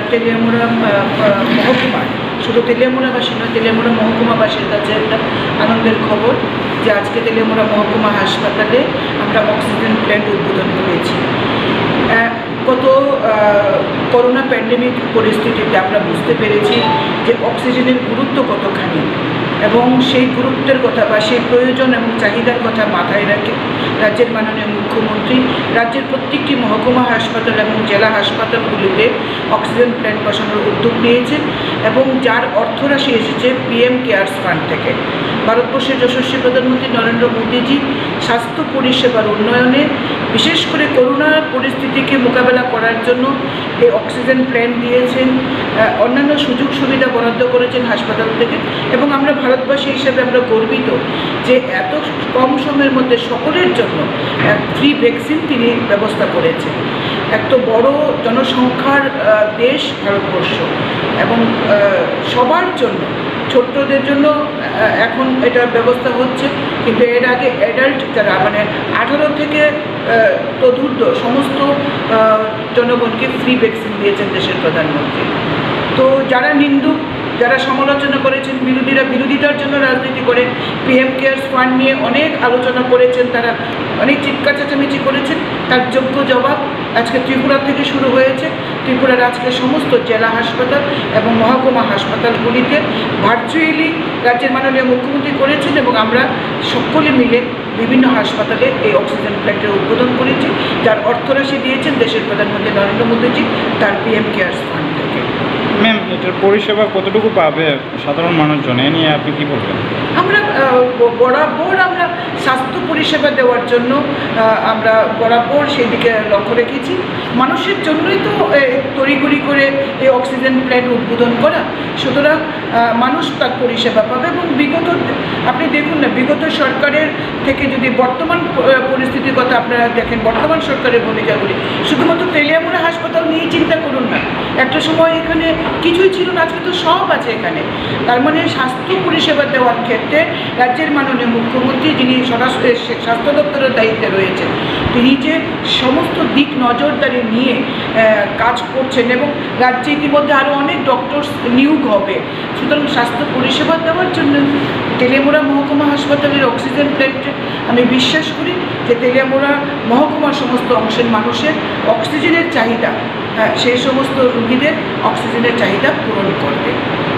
তেলিয়ামুড়া মহকুমার, শুধু তেলিয়ামুড়াবাসী নয়, তেলিয়ামুড়া মহকুমাবাসীর কাছে একটা আনন্দের খবর যে আজকে তেলিয়ামুড়া মহকুমা হাসপাতালে আমরা অক্সিজেন প্ল্যান্ট উদ্বোধন করেছি। গত করোনা প্যান্ডেমিক পরিস্থিতিতে আমরা বুঝতে পেরেছি যে অক্সিজেনের গুরুত্ব কতখানি, এবং সেই গুরুত্বের কথা বা সেই প্রয়োজন এবং চাহিদার কথা মাথায় রাখে রাজ্যের মাননীয় মুখ্যমন্ত্রী রাজ্যের প্রত্যেকটি মহকুমা হাসপাতাল এবং জেলা হাসপাতালগুলিতে অক্সিজেন প্ল্যান্ট বসানোর উদ্যোগ নিয়েছেন, এবং যার অর্থরাশি এসেছে পিএম কেয়ার্স ফান্ড থেকে। ভারতবর্ষের যশস্বী প্রধানমন্ত্রী নরেন্দ্র মোদীজি স্বাস্থ্য পরিষেবার উন্নয়নে, বিশেষ করে করোনা পরিস্থিতিকে মোকাবেলা করার জন্য এই অক্সিজেন প্ল্যান্ট দিয়েছেন, অন্যান্য সুযোগ সুবিধা বরাদ্দ করেছেন হাসপাতাল থেকে, এবং আমরা ভারতবাসী হিসেবে আমরা গর্বিত যে এত কম সময়ের মধ্যে সকলের জন্য ফ্রি ভ্যাকসিন তিনি ব্যবস্থা করেছেন। এত বড় জনসংখ্যার দেশ ভারতবর্ষ, এবং সবার জন্য, ছোট্টদের জন্য এখন এটার ব্যবস্থা হচ্ছে, কিন্তু এর আগে অ্যাডাল্ট যারা মানে 18 থেকে তদূর্ধ্ব সমস্ত জনগণকে ফ্রি ভ্যাকসিন দিয়েছেন দেশের প্রধানমন্ত্রী। তো যারা নিন্দুক, যারা সমালোচনা করেছেন, বিরোধিতার জন্য রাজনীতি করে পিএম কেয়ার্স ফান্ড নিয়ে অনেক আলোচনা করেছেন, তারা অনেক চিৎকার চেঁচামেচি করেছেন, তার যোগ্য জবাব আজকে ত্রিপুরা থেকে শুরু হয়েছে। ত্রিপুরার আজকে সমস্ত জেলা হাসপাতাল এবং মহকুমা হাসপাতালগুলিতে ভার্চুয়ালি রাজ্যের মাননীয় মুখ্যমন্ত্রী করেছেন, এবং আমরা সকলে মিলে বিভিন্ন হাসপাতালে এই অক্সিজেন প্ল্যান্টের উদ্বোধন করেছি, যার অর্থরাশি দিয়েছেন দেশের প্রধানমন্ত্রী নরেন্দ্র মোদীজি তার পিএম কেয়ার্স ফান্ড থেকে। ম্যাম, এটার পরিষেবা কতটুকু পাবে সাধারণ মানুষজন, এ নিয়ে আপনি কী বলবেন? আমরা বরাবর আমরা স্বাস্থ্য পরিষেবা দেওয়ার জন্য আমরা বরাবর সেই দিকে লক্ষ্য রেখেছি। মানুষের জন্যই তো তড়িঘড়ি করে এই অক্সিজেন প্ল্যান্ট উদ্বোধন করা, সুতরাং মানুষ তার পরিষেবা পাবে। এবং বিগত আপনি দেখুন না, বিগত সরকারের থেকে যদি বর্তমান পরিস্থিতির কথা আপনারা দেখেন, বর্তমান সরকারের ভূমিকাগুলি, শুধুমাত্র তেলিয়ামুড়া হাসপাতাল নিয়ে চিন্তা করুন না, একটা সময় এখানে কিছুই ছিল না, আজকে তো সব আছে এখানে। তার মানে স্বাস্থ্য পরিষেবা দেওয়ার ক্ষেত্রে রাজ্যের মাননীয় মুখ্যমন্ত্রী, যিনি সরাসরি স্বাস্থ্য দপ্তরের দায়িত্বে রয়েছেন, তিনি যে সমস্ত দিক নজরদারি নিয়ে কাজ করছেন, এবং রাজ্যে ইতিমধ্যে আরও অনেক ডক্টরস নিয়োগ হবে। সুতরাং স্বাস্থ্য পরিষেবা দেওয়ার জন্য তেলিয়ামুড়া মহকুমা হাসপাতালের অক্সিজেন প্ল্যান্টে আমি বিশ্বাস করি যে তেলিয়ামুড়া মহকুমার সমস্ত অংশের মানুষের অক্সিজেনের চাহিদা, সেই সমস্ত রোগীদের অক্সিজেনের চাহিদা পূরণ করবে।